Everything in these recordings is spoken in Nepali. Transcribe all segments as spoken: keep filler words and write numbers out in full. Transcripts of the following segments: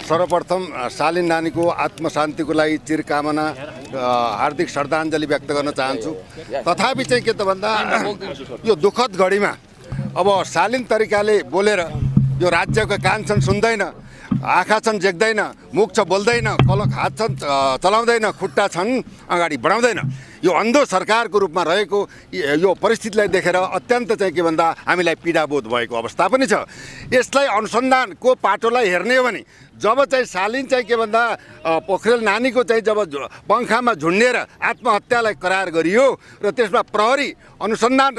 सर्वप्रथम शालिन नानीको आत्मशान्तिको लागि चिरकामना हार्दिक श्रद्धाञ्जली व्यक्त गर्न चाहन्छु। तथापि चाहिँ के त भन्दा यो दुःखद घडीमा अब शालीन तरिकाले बोलेर यो राज्यको कान छन् सुन्दैन, आँखा छन् देख्दैन, मुख छ बोल्दैन, कलक हात छन् चलाउँदैन, खुट्टा छन् अगाडि बढाउँदैन, यो अन्धो सरकारको रूपमा रहेको यो परिस्थितिलाई देखेर अत्यन्त चाहिँ के भन्दा हामीलाई पीडाबोध भएको अवस्था पनि छ। यसलाई अनुसन्धानको पाटोलाई हेर्ने हो भने जब चाहिँ शालिन चाहिँ के भन्दा पोखरेल नानीको चाहिँ जब पङ्खामा झुन्डेर आत्महत्यालाई करार गरियो र त्यसमा प्रहरी अनुसन्धान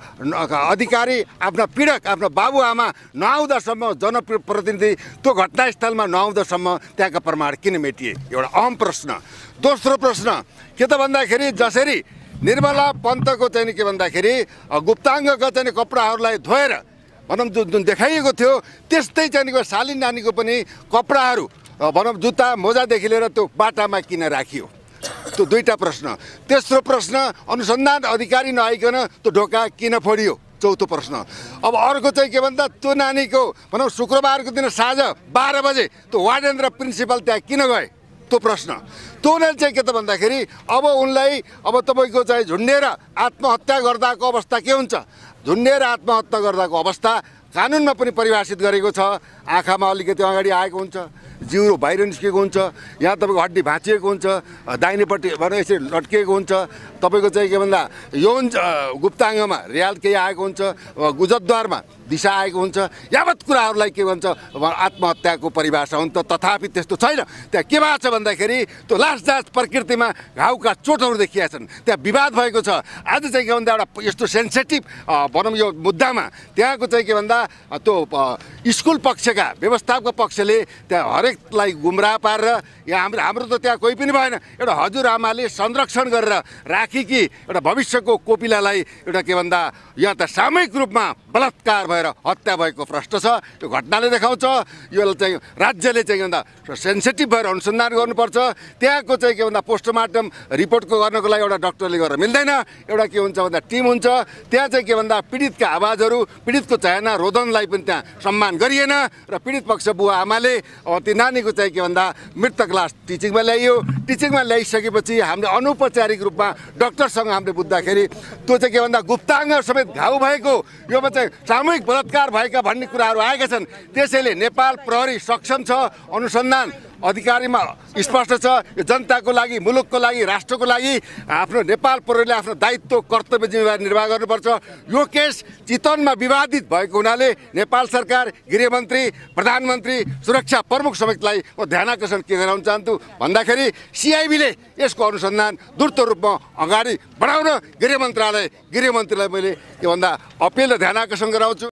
अधिकारी आफ्ना पीडक आफ्ना बाबुआमा नआउँदासम्म जनप्रतिनिधि त्यो घटनास्थलमा नआउँदासम्म त्यहाँका प्रमाण किन मेटिए, एउटा अहम प्रश्न। दोस्रो प्रश्न के त भन्दाखेरि जसरी निर्मला पन्तको चाहिँ के भन्दाखेरि गुप्ताङ्गका चाहिँ कपडाहरूलाई धोएर भनौँ जुन जुन देखाइएको थियो त्यस्तै चाहिँ शालिन नानीको पनि कपडाहरू भनौँ जुत्ता मोजादेखि लिएर त्यो बाटामा किन राखियो, त्यो दुईवटा प्रश्न। तेस्रो प्रश्न अनुसन्धान अधिकारी नआइकन त्यो ढोका किन फोडियो, चौथो प्रश्न। अब अर्को चाहिँ के भन्दा त्यो नानीको भनौँ शुक्रबारको दिन साँझ बाह्र बजे त्यो वार्डेन र प्रिन्सिपल त्यहाँ किन गए, त्यो प्रश्न। त्यो उनीहरू चाहिँ के त भन्दाखेरि अब उनलाई अब तपाईँको चाहिँ झुन्डेर आत्महत्या गर्दाको अवस्था के हुन्छ, झुन्डेर आत्महत्या गर्दाको अवस्था कानुनमा पनि परिभाषित गरेको छ। आँखामा अलिकति अगाडि आएको हुन्छ, जिउरो बाहिर निस्केको हुन्छ, यहाँ तपाईँको हड्डी भाँचिएको हुन्छ, दाहिनेपट्टि भनौँ यसरी लट्किएको हुन्छ, तपाईँको चाहिँ के भन्दा यौन गुप्ताङ्गमा रियाल केही आएको हुन्छ, गुजद्वारमा दिशा आएको हुन्छ, यावत कुराहरूलाई के भन्छ आत्महत्याको परिभाषा हुन्छ। तथापि त्यस्तो छैन। त्यहाँ के भएको छ भन्दाखेरि त्यो लास जाँच प्रकृतिमा घाउका चोटहरू देखिएका छन्, त्यहाँ विवाद भएको छ। आज चाहिँ के भन्दा एउटा यस्तो सेन्सिटिभ भनौँ यो मुद्दामा त्यहाँको चाहिँ के भन्दा त्यो स्कुल पक्षका व्यवस्थापक पक्षले त्यहाँ हरेकलाई गुमराह पारेर यहाँ हाम्रो हाम्रो त त्यहाँ कोही पनि भएन, एउटा हजुरआमाले संरक्षण गरेर राखी कि एउटा भविष्यको कोपिलालाई एउटा के भन्दा यहाँ त सामूहिक रूपमा बलात्कार भएर हत्या भएको प्रश्न छ। यो घटनाले देखाउँछ यो चाहिँ राज्यले चाहिँ के भन्दा सेन्सिटिभ भएर अनुसन्धान गर्नुपर्छ। त्यहाँको चाहिँ के भन्दा पोस्टमार्टम रिपोर्टको गर्नको लागि एउटा डक्टरले गरेर मिल्दैन, एउटा के हुन्छ भन्दा टिम हुन्छ। त्यहाँ चाहिँ के भन्दा पीडितका आवाजहरू पीडितको चाहना रोदनलाई पनि त्यहाँ सम्मान गरिएन र पीडित पक्ष बुवा आमाले त्यो नानीको चाहिँ के भन्दा मृतक लास टिचिङमा ल्याइयो। टिचिङमा ल्याइसकेपछि हामीले अनौपचारिक रूपमा डक्टरसँग हामीले बुझ्दाखेरि त्यो चाहिँ के भन्दा गुप्ताङ्ग समेत घाउ भएको योमा चाहिँ सामूहिक बलात्कार भएका भन्ने कुराहरू आएका छन्। त्यसैले नेपाल प्रहरी सक्षम छ, अनुसन्धान अधिकारीमा स्पष्ट छ। यो जनताको लागि, मुलुकको लागि, राष्ट्रको लागि आफ्नो नेपाल प्रहरीले आफ्नो दायित्व कर्तव्य जिम्मेवारी निर्वाह गर्नुपर्छ। यो केस चितवनमा विवादित भएको हुनाले नेपाल सरकार, गृहमन्त्री, प्रधानमन्त्री, सुरक्षा प्रमुख समेतलाई म ध्यानाकर्षण के गराउन चाहन्छु भन्दाखेरि सिआइबीले यसको अनुसन्धान द्रुत रूपमा अगाडि बढाउन गृह मन्त्रालय गृहमन्त्रीलाई मैले के भन्दा अपिल र ध्यानाकर्षण गराउँछु।